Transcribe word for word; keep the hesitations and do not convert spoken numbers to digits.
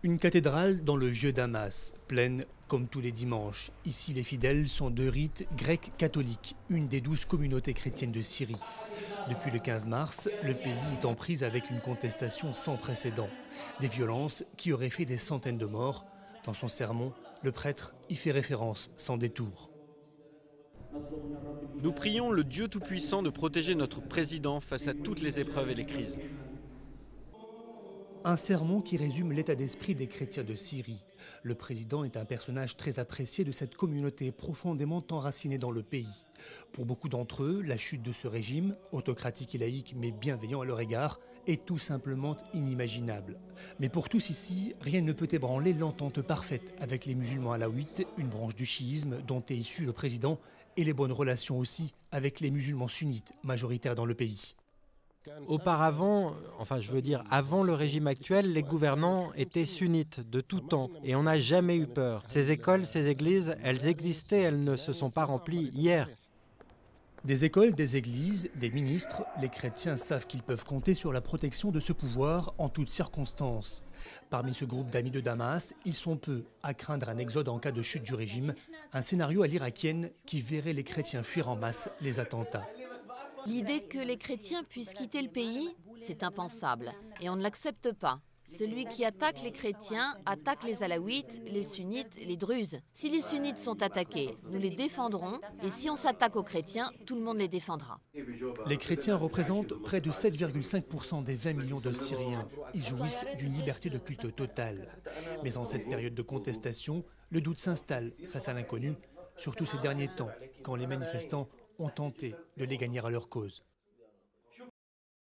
Une cathédrale dans le vieux Damas, pleine comme tous les dimanches. Ici, les fidèles sont de rite grec catholique, une des douze communautés chrétiennes de Syrie. Depuis le quinze mars, le pays est en prise avec une contestation sans précédent. Des violences qui auraient fait des centaines de morts. Dans son sermon, le prêtre y fait référence sans détour. Nous prions le Dieu Tout-Puissant de protéger notre président face à toutes les épreuves et les crises. Un sermon qui résume l'état d'esprit des chrétiens de Syrie. Le président est un personnage très apprécié de cette communauté profondément enracinée dans le pays. Pour beaucoup d'entre eux, la chute de ce régime, autocratique et laïque mais bienveillant à leur égard, est tout simplement inimaginable. Mais pour tous ici, rien ne peut ébranler l'entente parfaite avec les musulmans alaouites, une branche du chiisme dont est issu le président, et les bonnes relations aussi avec les musulmans sunnites, majoritaires dans le pays. Auparavant, enfin je veux dire avant le régime actuel, les gouvernants étaient sunnites de tout temps et on n'a jamais eu peur. Ces écoles, ces églises, elles existaient, elles ne se sont pas remplies hier. Des écoles, des églises, des ministres, les chrétiens savent qu'ils peuvent compter sur la protection de ce pouvoir en toutes circonstances. Parmi ce groupe d'amis de Damas, ils sont peu à craindre un exode en cas de chute du régime, un scénario à l'irakienne qui verrait les chrétiens fuir en masse les attentats. L'idée que les chrétiens puissent quitter le pays, c'est impensable et on ne l'accepte pas. Celui qui attaque les chrétiens attaque les alaouites, les sunnites, les druzes. Si les sunnites sont attaqués, nous les défendrons et si on s'attaque aux chrétiens, tout le monde les défendra. Les chrétiens représentent près de sept virgule cinq pour cent des vingt millions de Syriens. Ils jouissent d'une liberté de culte totale. Mais en cette période de contestation, le doute s'installe face à l'inconnu, surtout ces derniers temps, quand les manifestants ont tenté de les gagner à leur cause.